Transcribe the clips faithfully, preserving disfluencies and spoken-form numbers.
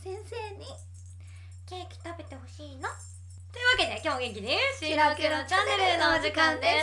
先生にケーキ食べてほしいの。 というわけで今日も元気にシロケロチャンネルのお時間です。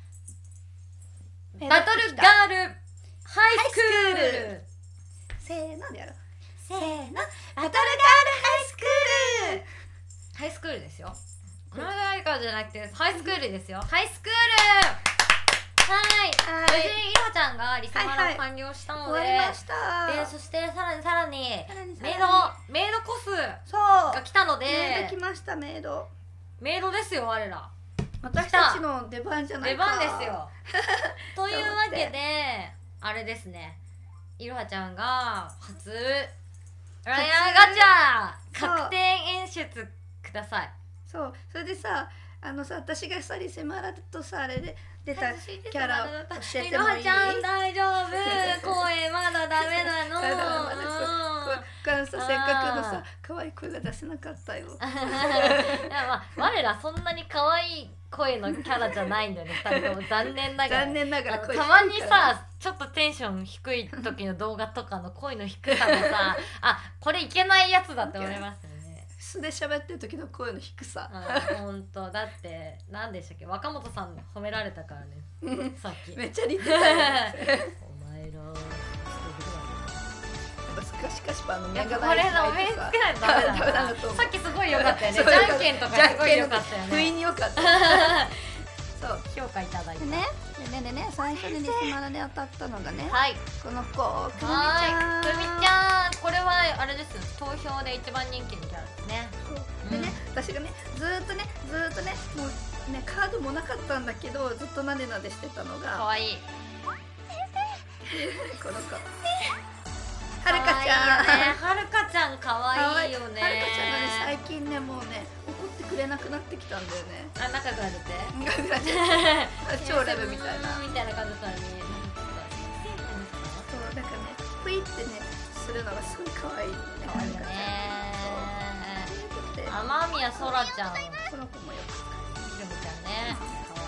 バトルガールハイスクール、 せーのでやろう。せーの、バトルガールハイスクール。 ハイスクールですよ。この誰かじゃなくてハイスクールですよ。ハイスクール。はい、無事いろはちゃんがリスマラを完了したので、 終わりました。 でそしてさらにさらにメイドメイドコスそうが来たので、 メイド来ました。メイドメイドですよ。我ら私たちの出番じゃないか。 出番ですよ。というわけであれですね、いろはちゃんが初ライアーガチャ確定演出ください。 そう、それでさ、あのさ、私がさリセマラとさあれで出たキャラを教えてもいい？ いろはちゃん大丈夫？声まだダメなの。 このさ、せっかくのさ可愛い声が出せなかったよ。 いや、まあ我らそんなに可愛い声のキャラじゃないんだよね。ふたりとも残念ながら。 残念ながら声低いたまにさ、ちょっとテンション低い時の動画とかの声の低さもさ、あ、これいけないやつだって思いますよね。 素で喋ってる時の声の低さ。 本当だって何でしたっけ、若本さん褒められたからね。さっき。 めっちゃ似てたよ。 お前ら。 しかしあの目がない。これの目つけないとダメだな。さっきすごい良かったよね。じゃんけんとかすごい良かったよね。 不意に良かった。 そう評価いただいてね。でねね最初にリスマラで当たったのがね。 はい。 この子くるみちゃん。くるみちゃん。これはあれです。投票で一番人気のキャラですね。 でね私がねずっとねずっとねもうねカードもなかったんだけどずっとなでなでしてたのが。 可愛い。 この子。はるかちゃん、 はるかちゃん可愛いよね。 はるかちゃんがね最近ねもうね怒ってくれなくなってきたんだよね。 あ、仲良くなっちゃって。 超レベみたいなみたいな感じだったのに。 そうなんかねプイってねするのがすごい可愛いね。 可愛いよね。天宮そらちゃん。 この子もよくひろみちゃんね。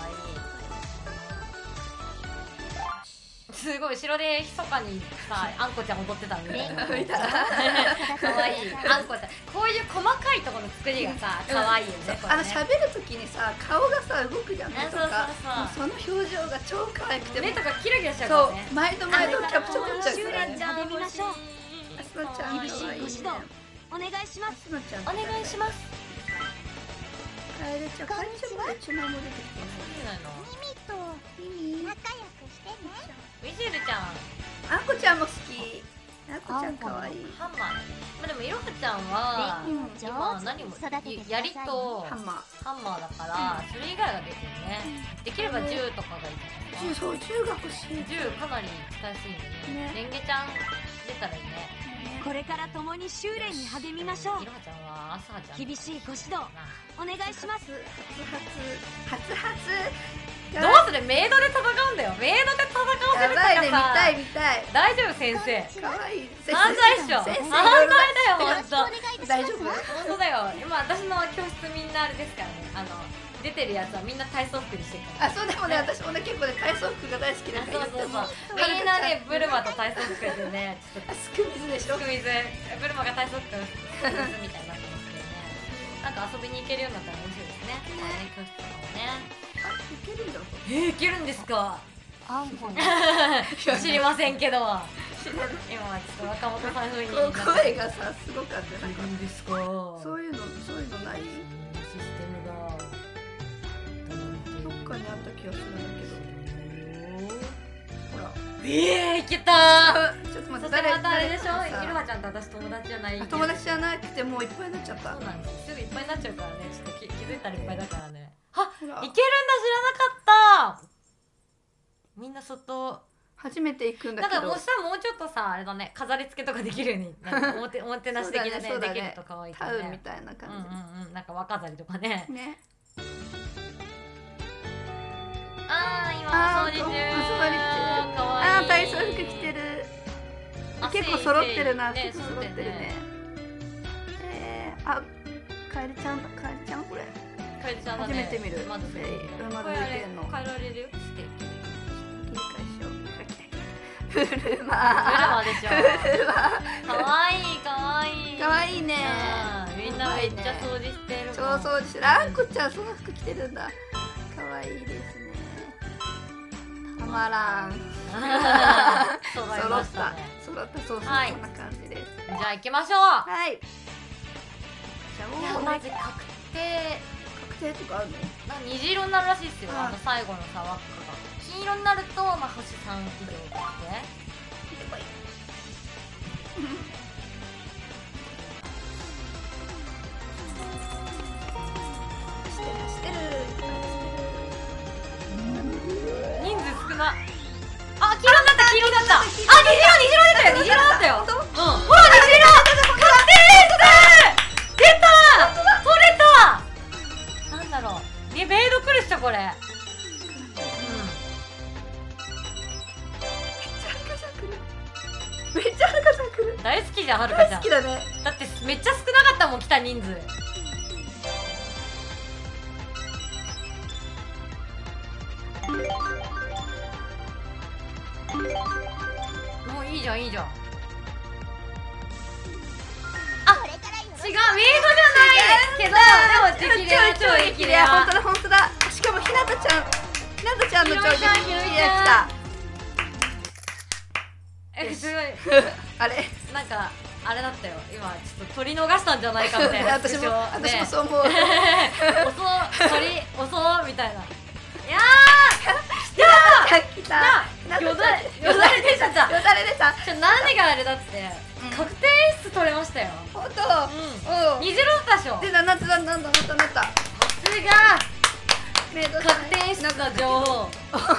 すごい後ろで密かにさあんこちゃん踊ってたのみたいな。可愛いあんこちゃん。こういう細かいところの作りがさ可愛いよね。 あの喋る時にさ顔がさ動くじゃん。目とかその表情が超可愛くて目とかキラキラしちゃうからね。 そう毎度毎度キャプチャー取っちゃうからね。 励みましょう。 あすのちゃん可愛いね。 お願いします。 すのちゃんお願いします。 カエルちゃんカエルちゃんもチュマも出てきてないの。 ミミとミミ仲良くしてね。 ミシェルちゃん。 あんこちゃんも好き。あんこちゃん可愛い。 ハンマー。まあでもいろはちゃんは今何も槍とハンマーハンマーだからそれ以外が出てるね。できれば銃とかがいいかな。 銃そう銃が欲しい。 銃かなり使いやすいんでね。レンゲちゃん出たらいいね。 これから共に修練に励みましょう。 いろはちゃんはあすはちゃん。 厳しいご指導お願いします。 初初初どうする？メイドで戦うんだよ。メイドで戦わせるとかさ。 やばいね、見たい見たい。 大丈夫先生。 可愛い。 犯罪っしょ。犯罪だよ本当。 大丈夫？ 本当だよ。今私の教室みんなあれですからね。あの出てるやつはみんな体操服にしてるから。 あ、そうでもね私もね結構ね体操服が大好きだから。 そうそうそう。みんなねブルマと体操服でねちょっとすく水でしょ。 すく水。ブルマが体操服水みたいになってますけどね。なんか遊びに行けるようになったら面白いですね。ね教室とかもね。 あ、いけるんだ。 えー、いけるんですか。 あんこに知りませんけど。今はちょっと若本さん風に声がさすごかった。 いるんですか。 そういうのそういうのない？ システムがどっかにあった気がするんだけど。ほら。 ええー、いけた。 ちょっと待って。 誰誰あれでしょ。いろはちゃんと私友達じゃない。 友達じゃなくてもういっぱいになっちゃった。 そうなんです。すぐいっぱいになっちゃうからね。ちょっと気づいたらいっぱいだからね。あ、いけるんだ、知らなかった。みんな外初めて行くんだけど。 なんかもうさもうちょっとさあれだね、飾り付けとかできるようにおもておもてなし的なねできると可愛いタウンみたいな感じ。 うんうんうん、なんか若飾りとかね。 ね。 あー今お掃除中。 お掃除中。あー体操服着てる。結構揃ってるな。結構揃ってるね。えー、あ、カエルちゃんだカエルちゃんこれ。 カエルちゃんだね。 初めて見る。 まずそれ。 まだ見てんの。 変えられるよ。して。 切り返しよう。ブルマ。 ブルマでしょ。 ブルマ。 可愛い可愛い。 可愛そうそう知らんこちゃんその服着てるんだ。可愛いですね。たまらん。 揃い揃ったましたね。 揃ったそうそう、 はいこんな感じです。 じゃあ行きましょう。 はい。じゃあいやもうマジ確定。 確定とかあるの？ なんか虹色になるらしいですよ。 ああの最後のさ輪っかが金色になるとまあ星さん以上で。 走ってる走ってる。 人数少な。あ、黄色になった黄色になった。あ、虹色虹色出たよ虹色だったよ。 本当？ うん。ほら虹色。確定です。出た。取れた。なんだろう。ねメイド来るっしょこれ。 めっちゃはるかちゃん来る。 大好きじゃんはるかちゃん。 好きだね。 だってめっちゃ少なかったもん来た人数。もういいじゃんいいじゃん。あ、違うメイドじゃないけどでも激レア超激レア。 本当だ本当だ。しかもひなたちゃんひなたちゃんの超激レア来た。 えすごいあれなんかあれだったよ今ちょっと取り逃したんじゃないかみたいな私も私もそう思う。 遅取り遅みたいな。いや来たーよだれよだれ出ちゃった。 よだれ出た。 ちょ何があれだって確定演出取れましたよ。 本当。 うん虹色だったでしょ。 でななったなったなったなった。 さすがメイド確定演出の女王。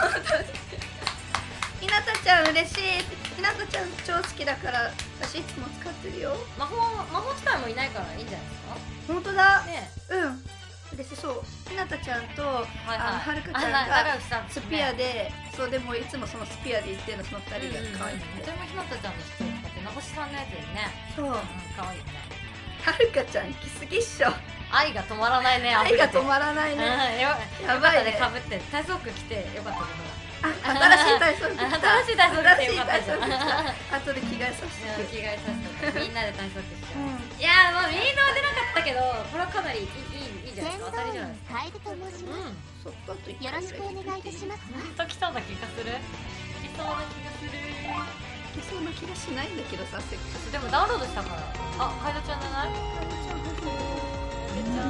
ひなたちゃん嬉しい。ひなたちゃん超好きだから私いつも使ってるよ。 魔法魔法使いもいないからいいんじゃないですか本当だ。 ね。 うん嬉しそう。ひなたちゃんとはいあのはるかちゃんあな仲が良しさんですねスピアでそうでもいつもそのスピアで行ってるのそのふたりが可愛くて。 とてもひなたちゃんの人を使ってなほしさんのやつですね。 そううん可愛いね。 はるかちゃん来すぎっしょ。 愛が止まらないね。 愛が止らまらないね。 ない。ややばいねかぶって体操服着てよかったけど。 あ新しい体操服来た。 新しい体操着てよかったじゃん。 新しい体操服来た。後で着替えさせて。 着替えさせてみんなで体操服しちゃう。 うんいやーまあメイドは出なかったけどこれはかなりいいいいいいじゃないですか。当たりじゃないですか。 楓と申しまうん。 そっとあと一す。よろしくお願いいたします。 ほんと来そうな気がする。来そうな気がする。 いけそうな気がしないんだけどさせっかく。 でもダウンロードしたから。あ、かいだちゃんじゃない？めっちゃ。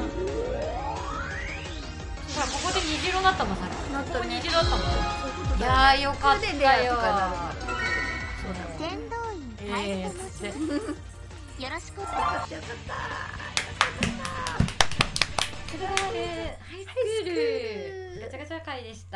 ほらここで虹色になったもんさっき。 なったねここ虹色だったもん。いそういうことだよやーよかったよ。 それでレアとかなるからそうだよ。 天道院えー楓と申しつって。 ます。よろしくお願いよかったよかった。 クラールハイスクールガチャガチャ会でした。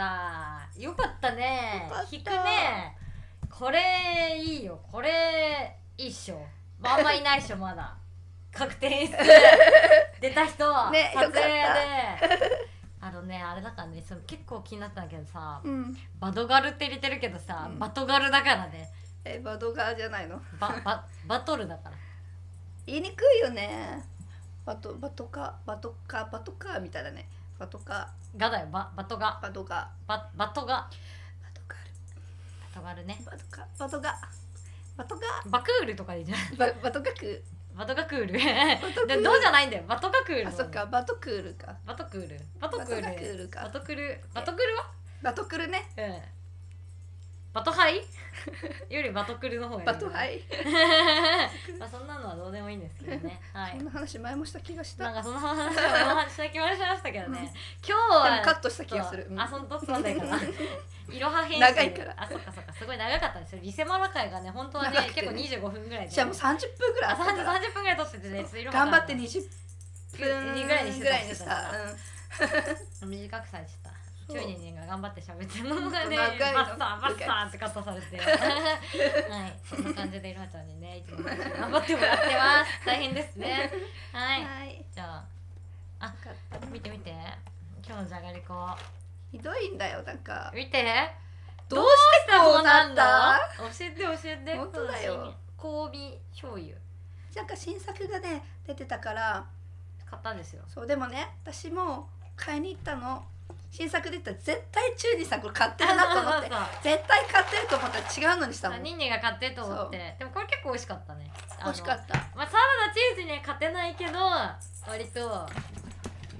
よかったねよかった。 引くね。これいいよ。これいいっしょ。あんまいないっしょまだ。確定演出出た人はね撮影で。 よかあのねあれだからねその結構気になったんだけどさ、 うん。 バドガルって入れてるけどさ、 うんバトガルだからね。 えバドガーじゃないの。 バババトルだから。 言いにくいよね。バトバトカバトカバトカみたいだね。バトカガだよババトガバドガババトガバトガルバトガルね。 バトカバトガバトガバクールとかでいいじゃん。 ババトガク。 バトガクールトクールでどうじゃないんだよ。バトガクール。 あそっかバトクールか。 バトクールバトクールバトガクールかバトクルバトクルはバトクルね。 うんバトハイよりバトクルの方がいいバトハイ。 まあそんなのはどうでもいいんですけどね。はいそんな話前もした気がした。 なんかその話をお話しした気もしましたけどね。今日はでもカットした気がする。 そうあ、そんとそうだから。いろは編集長いからあ、そっかそっかすごい長かったんですよ。リセマラ会がね本当はね長くてね結構にじゅうごふんぐらいで。 じゃあもう三十分ぐらいああ、三十ったから三十分ぐらい撮っててね。ちょっといろは頑張って二十分ぐらいにしてたぐらいにした。うん短くされちゃった。チューニンが頑張って喋ってるのがね、 長いのバッサーバッサーってカットされて、はい、そんな感じでいろはちゃんにね、いつも頑張ってもらってます。大変ですね。はい、 はい。 じゃあ、あ、見て見て、今日のじゃがりこ、 ひどいんだよなんか。 見て。 どうしてこうなった？ 教えて教えて。 本当だよ。 香味醤油。 なんか新作がね出てたから買ったんですよ。 そうでもね私も買いに行ったの。新作出たら絶対チューニーさんこれ買ってるなと思って絶対買ってると思ったら違うのにしたもん。 ニンニが買ってると思って。でもこれ結構美味しかったね。 美味しかった。 まあサラダチーズには勝てないけど割と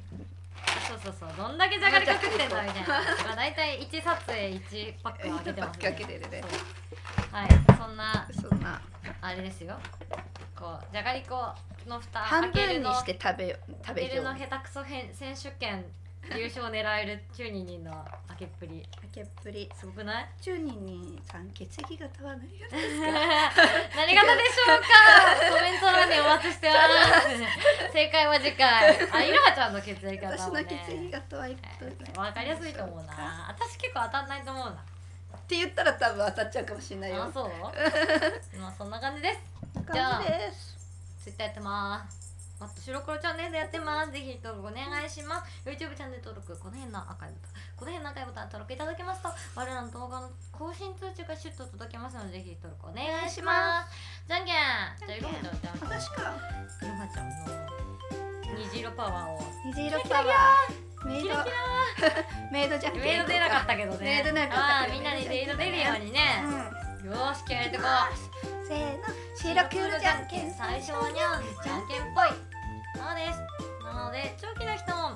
そうそうそうどんだけじゃがりこ食ってんだみたいなまあ大体いち撮影いちパックあげてますね。 開けてるね。 はいそんなそんなあれですよ。こうじゃがりこの蓋半開けるの分にして食べよ食べよう。 開けるの下手くそ編選手権優勝狙えるじゅうににんの開けっぷり開けっぷり。 すごくない？ じゅうにんにさん血液型は何型ですか？ 何型でしょうか？コメント欄にお待ちしてます正解は次回。あ、いろはちゃんの血液型私もねの血液型はいくつね。 わかりやすいと思うな。私結構当たんないと思うな。 って言ったら多分当たっちゃうかもしれないよ。 あ、そうまあそんな感じです。じゃあ感じです。 ツイッターやってます。あと白黒チャンネルでやってます。ぜひ登録お願いします。YouTube チャンネル登録、この辺の赤いボタン、この辺の赤いボタン登録いただけますと、我らの動画の更新通知がシュッと届きますので、ぜひ登録お願いします。じゃんけん。じゃあいろはちゃんじゃんけん。 私か。 いろはちゃんの虹色パワーを。 虹色パワー。メイド。メイドじゃんけん。 メイド出なかったけどね。 メイド出なかったああ、みんなにメイド出るようにね。よーし、気合い入れてこう。 せーの。白黒じゃんけん最初はにゃん、じゃんけんっぽい。そうです。なので、長期の人も。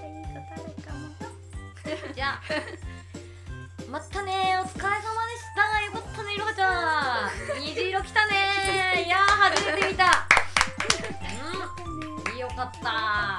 じゃあ。またね、お疲れ様でした。よかったね、いろはちゃん。虹色きたね。いやー、初めて見た。うん、よかった。